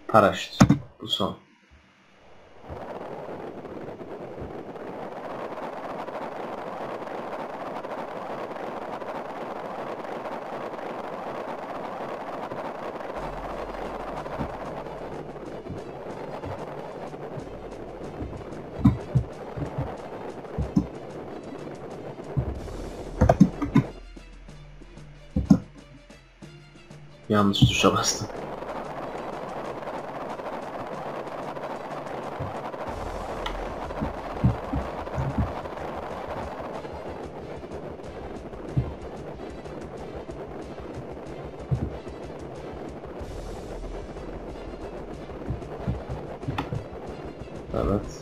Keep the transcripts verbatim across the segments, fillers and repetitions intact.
Paraşüt. Bu son. Yanlış tuşa bastım. Evet.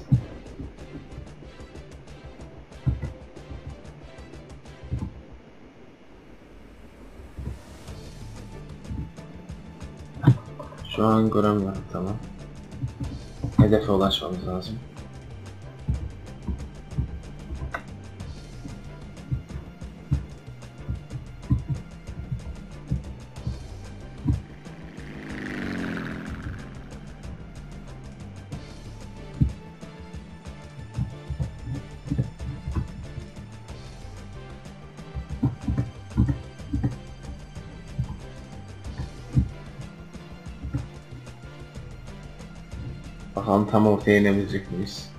Şu an göremiyorum, tamam. Hedefe ulaşmamız lazım. Bakalım tam ortaya inebilecek miyiz?